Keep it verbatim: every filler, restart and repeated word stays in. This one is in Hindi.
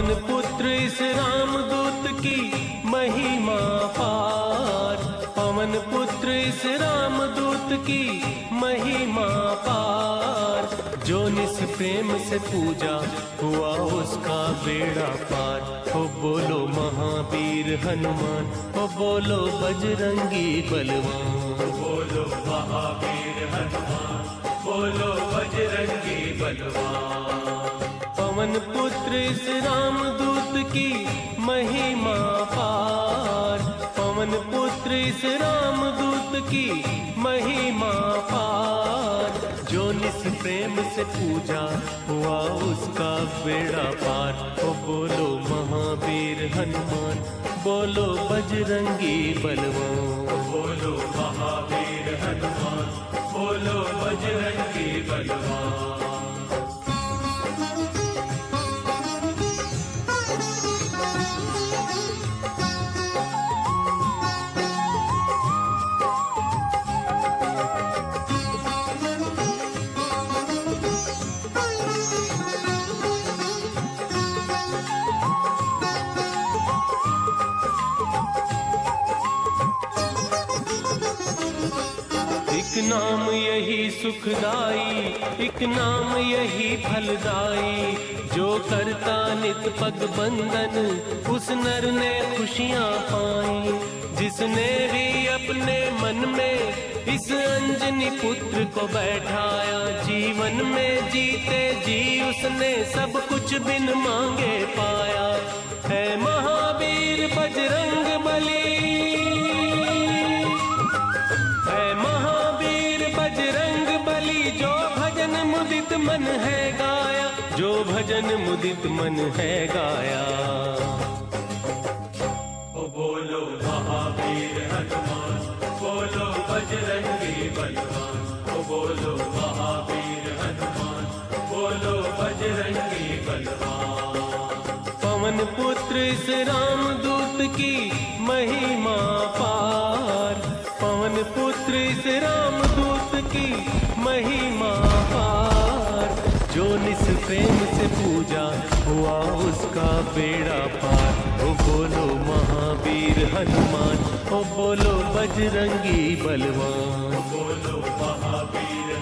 पवन पुत्र इस रामदूत की महिमा पार, पवन पुत्र इस रामदूत की महिमा पार। जो निस प्रेम से पूजा हुआ उसका बेड़ा पार। ओ बोलो महावीर हनुमान, ओ बोलो बजरंगी बलवान, बोलो महावीर हनुमान, बोलो बजरंगी बलवान। पवन पुत्र इस रामदूत की महिमा पार, पवन पुत्र इस रामदूत की महिमा पार। जो निस प्रेम से पूजा हुआ उसका बेड़ा पार। ओ बोलो महावीर हनुमान, बोलो बजरंगी बलवान, बोलो महावीर हनुमान, बोलो बजरंगी बलवान। एक नाम यही सुखदाई, एक नाम यही फलदाई। जो करता नित पग बंदन, उस नर ने खुशियाँ पाई। जिसने भी अपने मन में इस अंजनी पुत्र को बैठाया, जीवन में जीते जी उसने सब कुछ बिन मांगे पाया। है महावीर बजरंग बली, है महावीर बजरंग बली। जो भजन मुदित मन है गाया, जो भजन मुदित मन है गाया। ओ बोलो महावीर हनुमान, बोलो बजरंगी बलवान, ओ बोलो महावीर हनुमान, बोलो बजरंगी बलवान। पवन पुत्र इस रामदूत की महिमा पार, पवन पुत्र इस रामदूत की महिमा पार। जो निस प्रेम से पूजा हुआ उसका बेड़ा पार। ओ बोलो महावीर हनुमान, ओ बोलो बजरंगी बलवान, बोलो महावीर